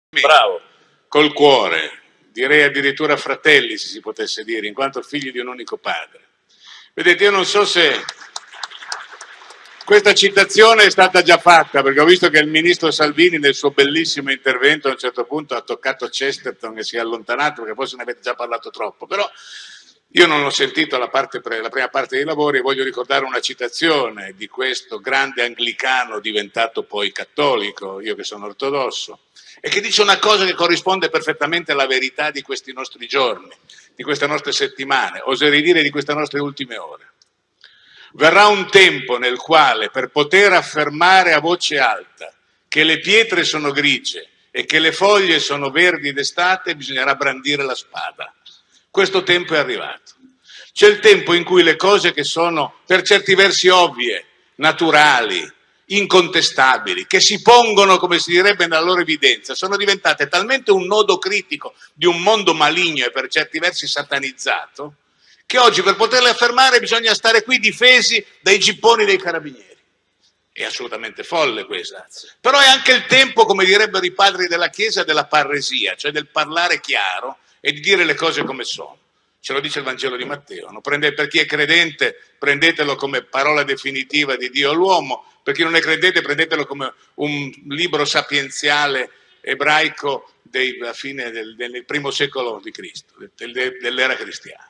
Bravo. Col cuore, direi addirittura fratelli, se si potesse dire, in quanto figli di un unico padre. Vedete, io non so se questa citazione è stata già fatta, perché ho visto che il ministro Salvini nel suo bellissimo intervento a un certo punto ha toccato Chesterton e si è allontanato, perché forse ne avete già parlato troppo, però io non ho sentito la prima parte dei lavori e voglio ricordare una citazione di questo grande anglicano diventato poi cattolico, io che sono ortodosso, e che dice una cosa che corrisponde perfettamente alla verità di questi nostri giorni, di queste nostre settimane, oserei dire di queste nostre ultime ore. Verrà un tempo nel quale, per poter affermare a voce alta che le pietre sono grigie e che le foglie sono verdi d'estate, bisognerà brandire la spada. Questo tempo è arrivato. C'è il tempo in cui le cose che sono per certi versi ovvie, naturali, incontestabili, che si pongono, come si direbbe, nella loro evidenza, sono diventate talmente un nodo critico di un mondo maligno e per certi versi satanizzato, che oggi per poterle affermare bisogna stare qui difesi dai gipponi dei carabinieri. È assolutamente folle questa. Però è anche il tempo, come direbbero i padri della Chiesa, della parresia, cioè del parlare chiaro e di dire le cose come sono. Ce lo dice il Vangelo di Matteo. No? Per chi è credente, prendetelo come parola definitiva di Dio all'uomo, per chi non è credente, prendetelo come un libro sapienziale ebraico della fine del primo secolo di Cristo, dell'era cristiana.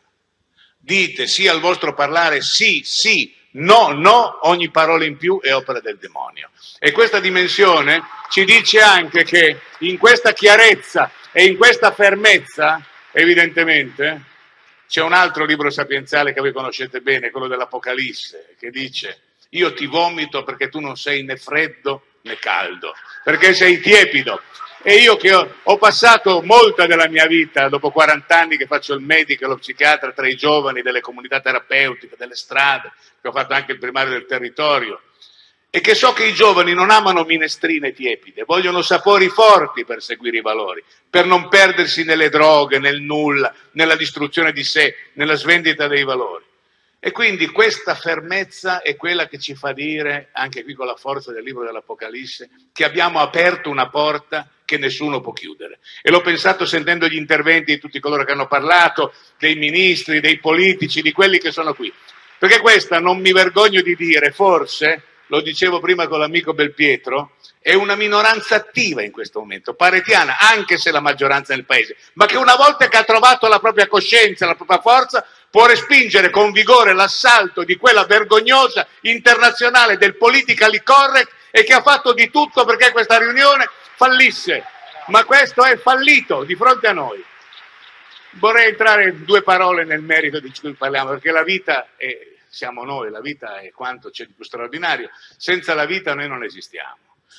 Dite sì al vostro parlare, sì, sì, no, no, ogni parola in più è opera del demonio. E questa dimensione ci dice anche che in questa chiarezza e in questa fermezza, evidentemente, c'è un altro libro sapienziale che voi conoscete bene, quello dell'Apocalisse, che dice: io ti vomito perché tu non sei né freddo né caldo, perché sei tiepido. E io che ho passato molta della mia vita, dopo 40 anni che faccio il medico e lo psichiatra, tra i giovani delle comunità terapeutiche, delle strade, che ho fatto anche il primario del territorio, e che so che i giovani non amano minestrine tiepide, vogliono sapori forti per seguire i valori, per non perdersi nelle droghe, nel nulla, nella distruzione di sé, nella svendita dei valori. E quindi questa fermezza è quella che ci fa dire, anche qui con la forza del libro dell'Apocalisse, che abbiamo aperto una porta che nessuno può chiudere. E l'ho pensato sentendo gli interventi di tutti coloro che hanno parlato, dei ministri, dei politici, di quelli che sono qui. Perché questa, non mi vergogno di dire, forse, lo dicevo prima con l'amico Belpietro, è una minoranza attiva in questo momento, paretiana, anche se la maggioranza nel paese, ma che una volta che ha trovato la propria coscienza, la propria forza, può respingere con vigore l'assalto di quella vergognosa internazionale del politically correct e che ha fatto di tutto perché questa riunione fallisse. Ma questo è fallito di fronte a noi. Vorrei entrare in due parole nel merito di cui parliamo, perché la vita siamo noi, la vita è quanto c'è di più straordinario. Senza la vita noi non esistiamo.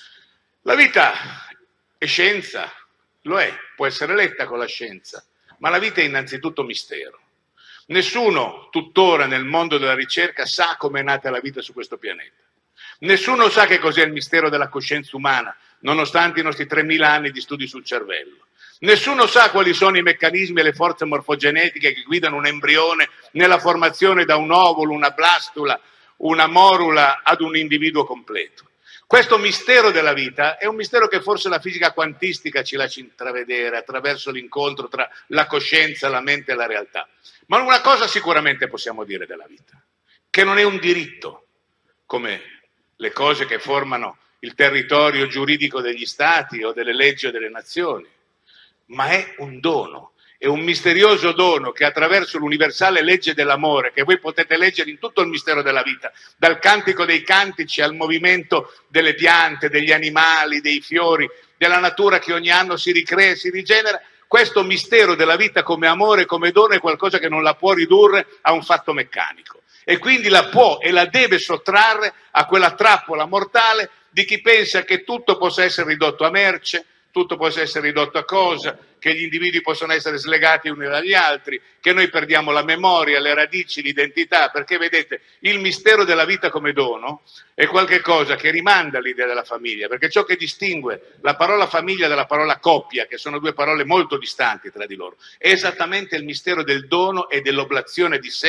La vita è scienza, lo è, può essere letta con la scienza, ma la vita è innanzitutto mistero. Nessuno tuttora nel mondo della ricerca sa come è nata la vita su questo pianeta. Nessuno sa che cos'è il mistero della coscienza umana, nonostante i nostri 3000 anni di studi sul cervello. Nessuno sa quali sono i meccanismi e le forze morfogenetiche che guidano un embrione nella formazione da un ovulo, una blastula, una morula ad un individuo completo. Questo mistero della vita è un mistero che forse la fisica quantistica ci lascia intravedere attraverso l'incontro tra la coscienza, la mente e la realtà. Ma una cosa sicuramente possiamo dire della vita, che non è un diritto, come le cose che formano il territorio giuridico degli stati o delle leggi o delle nazioni, ma è un dono, è un misterioso dono che attraverso l'universale legge dell'amore, che voi potete leggere in tutto il mistero della vita, dal cantico dei cantici al movimento delle piante, degli animali, dei fiori, della natura che ogni anno si ricrea, si rigenera, questo mistero della vita come amore, come dono è qualcosa che non la può ridurre a un fatto meccanico e quindi la può e la deve sottrarre a quella trappola mortale di chi pensa che tutto possa essere ridotto a merce, tutto possa essere ridotto a cosa, che gli individui possono essere slegati uni dagli altri, che noi perdiamo la memoria, le radici, l'identità, perché vedete, il mistero della vita come dono è qualcosa che rimanda all'idea della famiglia, perché ciò che distingue la parola famiglia dalla parola coppia, che sono due parole molto distanti tra di loro, è esattamente il mistero del dono e dell'oblazione di sé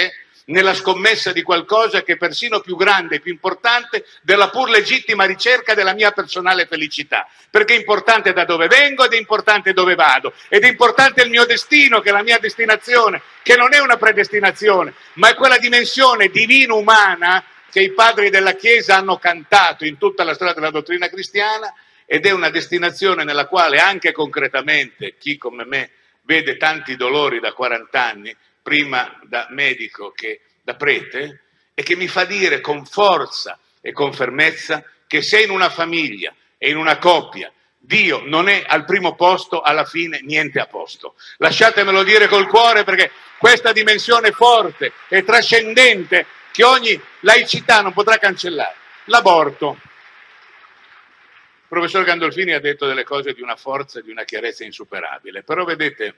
nella scommessa di qualcosa che è persino più grande e più importante della pur legittima ricerca della mia personale felicità, perché è importante da dove vengo ed è importante dove vado, ed è importante il mio destino, che è la mia destinazione, che non è una predestinazione, ma è quella dimensione divino-umana che i padri della Chiesa hanno cantato in tutta la storia della dottrina cristiana, ed è una destinazione nella quale anche concretamente chi come me vede tanti dolori da 40 anni, prima da medico che da prete, e che mi fa dire con forza e con fermezza che se in una famiglia e in una coppia Dio non è al primo posto, alla fine niente a posto. Lasciatemelo dire col cuore, perché questa dimensione forte e trascendente che ogni laicità non potrà cancellare. L'aborto. Il professor Gandolfini ha detto delle cose di una forza e di una chiarezza insuperabile, però vedete,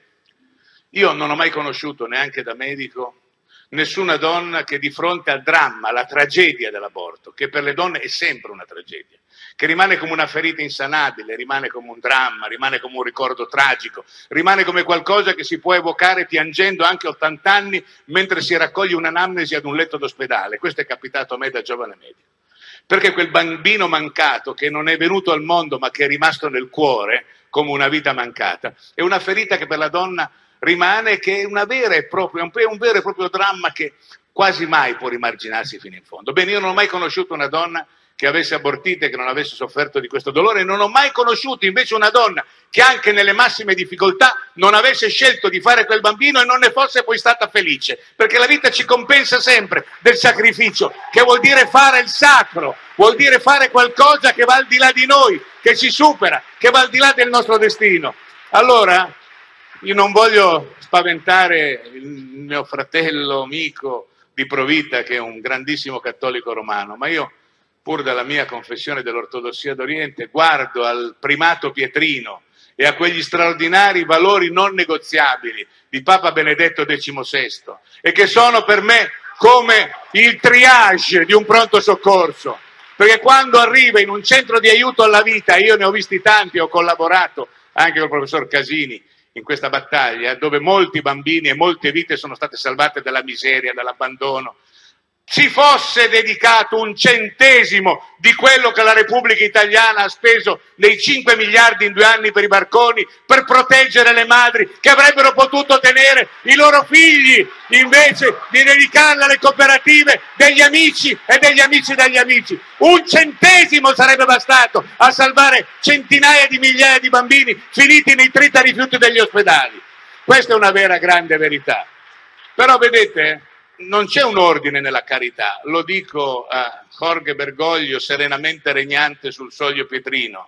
io non ho mai conosciuto, neanche da medico, nessuna donna che di fronte al dramma, alla tragedia dell'aborto, che per le donne è sempre una tragedia, che rimane come una ferita insanabile, rimane come un dramma, rimane come un ricordo tragico, rimane come qualcosa che si può evocare piangendo anche a 80 anni mentre si raccoglie un'anamnesi ad un letto d'ospedale. Questo è capitato a me da giovane medico. Perché quel bambino mancato, che non è venuto al mondo ma che è rimasto nel cuore come una vita mancata, è una ferita che per la donna rimane, che è una vera e propria, un vero e proprio dramma che quasi mai può rimarginarsi fino in fondo. Bene, io non ho mai conosciuto una donna che avesse abortito e che non avesse sofferto di questo dolore, e non ho mai conosciuto invece una donna che anche nelle massime difficoltà non avesse scelto di fare quel bambino e non ne fosse poi stata felice, perché la vita ci compensa sempre del sacrificio, che vuol dire fare il sacro, vuol dire fare qualcosa che va al di là di noi, che ci supera, che va al di là del nostro destino. Allora, io non voglio spaventare il mio fratello amico di Provita, che è un grandissimo cattolico romano, ma io, pur dalla mia confessione dell'ortodossia d'Oriente, guardo al primato pietrino e a quegli straordinari valori non negoziabili di Papa Benedetto XVI, e che sono per me come il triage di un pronto soccorso, perché quando arriva in un centro di aiuto alla vita, io ne ho visti tanti, ho collaborato anche con il professor Casini in questa battaglia, dove molti bambini e molte vite sono state salvate dalla miseria, dall'abbandono, ci fosse dedicato un centesimo di quello che la Repubblica Italiana ha speso nei 5 miliardi in 2 anni per i barconi, per proteggere le madri che avrebbero potuto tenere i loro figli, invece di dedicarli alle cooperative degli amici e degli amici degli amici. Un centesimo sarebbe bastato a salvare centinaia di migliaia di bambini finiti nei tritarifiuti degli ospedali. Questa è una vera grande verità. Però vedete, non c'è un ordine nella carità, lo dico a Jorge Bergoglio, serenamente regnante sul soglio pietrino.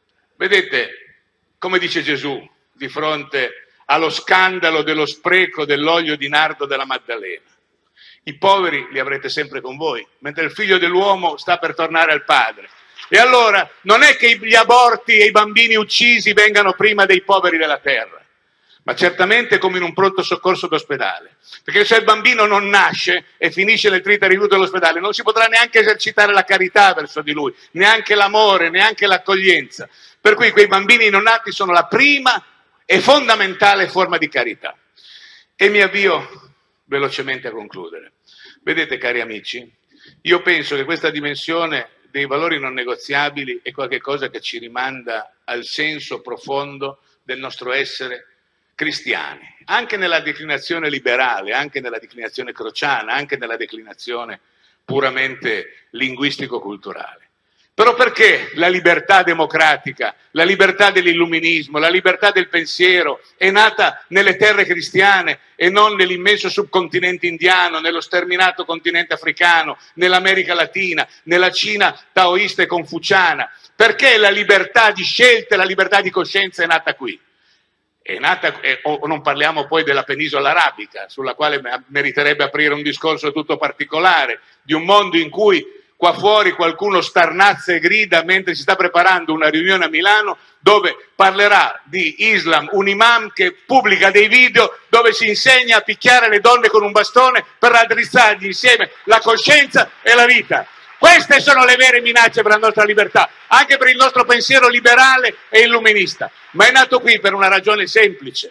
Vedete, come dice Gesù, di fronte allo scandalo dello spreco dell'olio di nardo della Maddalena: i poveri li avrete sempre con voi, mentre il figlio dell'uomo sta per tornare al Padre. E allora non è che gli aborti e i bambini uccisi vengano prima dei poveri della terra, ma certamente come in un pronto soccorso d'ospedale, perché se il bambino non nasce e finisce nel tritarifiuto dell'ospedale non si potrà neanche esercitare la carità verso di lui, neanche l'amore, neanche l'accoglienza. Per cui quei bambini non nati sono la prima e fondamentale forma di carità. E mi avvio velocemente a concludere. Vedete, cari amici, io penso che questa dimensione dei valori non negoziabili è qualcosa che ci rimanda al senso profondo del nostro essere cristiani, anche nella declinazione liberale, anche nella declinazione crociana, anche nella declinazione puramente linguistico-culturale. Però perché la libertà democratica, la libertà dell'illuminismo, la libertà del pensiero è nata nelle terre cristiane e non nell'immenso subcontinente indiano, nello sterminato continente africano, nell'America Latina, nella Cina taoista e confuciana? Perché la libertà di scelta e la libertà di coscienza è nata qui? È nata, o non parliamo poi della penisola arabica, sulla quale meriterebbe aprire un discorso tutto particolare, di un mondo in cui qua fuori qualcuno starnazza e grida mentre si sta preparando una riunione a Milano dove parlerà di Islam un imam che pubblica dei video dove si insegna a picchiare le donne con un bastone per raddrizzargli insieme la coscienza e la vita. Queste sono le vere minacce per la nostra libertà, anche per il nostro pensiero liberale e illuminista. Ma è nato qui per una ragione semplice,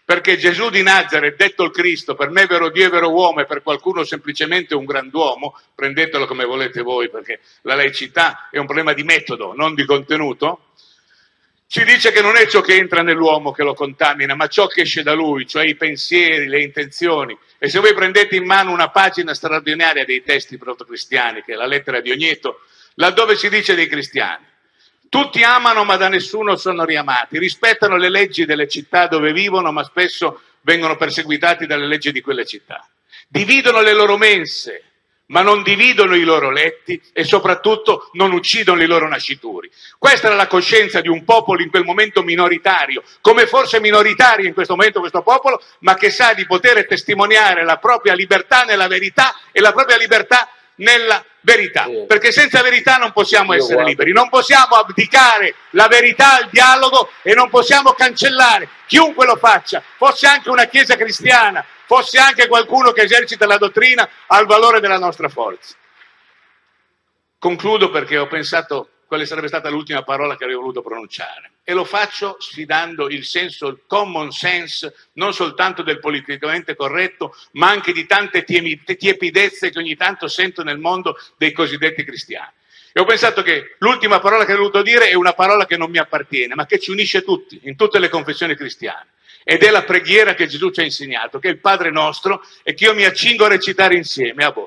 perché Gesù di Nazaret, detto il Cristo, per me vero Dio e vero uomo e per qualcuno semplicemente un grand'uomo, prendetelo come volete voi, perché la laicità è un problema di metodo, non di contenuto, ci dice che non è ciò che entra nell'uomo che lo contamina, ma ciò che esce da lui, cioè i pensieri, le intenzioni. E se voi prendete in mano una pagina straordinaria dei testi protocristiani, che è la lettera di Ogneto, laddove si dice dei cristiani: tutti amano ma da nessuno sono riamati, rispettano le leggi delle città dove vivono ma spesso vengono perseguitati dalle leggi di quelle città, dividono le loro mense ma non dividono i loro letti e soprattutto non uccidono i loro nascituri. Questa era la coscienza di un popolo in quel momento minoritario, come forse minoritario in questo momento questo popolo, ma che sa di poter testimoniare la propria libertà nella verità e la propria libertà nella verità, perché senza verità non possiamo essere liberi, non possiamo abdicare la verità al dialogo e non possiamo cancellare chiunque lo faccia, fosse anche una chiesa cristiana, fosse anche qualcuno che esercita la dottrina al valore della nostra forza. Concludo perché ho pensato quale sarebbe stata l'ultima parola che avrei voluto pronunciare e lo faccio sfidando il senso, il common sense, non soltanto del politicamente corretto, ma anche di tante tiepidezze che ogni tanto sento nel mondo dei cosiddetti cristiani. E ho pensato che l'ultima parola che avrei voluto dire è una parola che non mi appartiene, ma che ci unisce tutti, in tutte le confessioni cristiane. Ed è la preghiera che Gesù ci ha insegnato, che è il Padre nostro e che io mi accingo a recitare insieme a voi.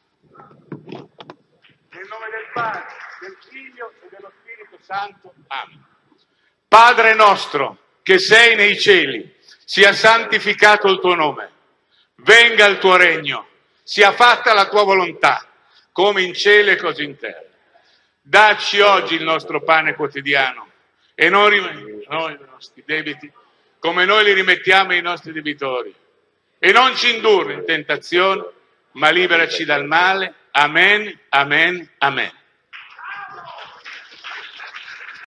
Nel nome del Padre, del Figlio e dello Spirito Santo. Amen. Padre nostro, che sei nei cieli, sia santificato il tuo nome. Venga il tuo regno, sia fatta la tua volontà, come in cielo e così in terra. Dacci oggi il nostro pane quotidiano e non rimetti noi i nostri debiti, come noi li rimettiamo ai nostri debitori. E non ci indurre in tentazione, ma liberaci dal male. Amen, amen, amen.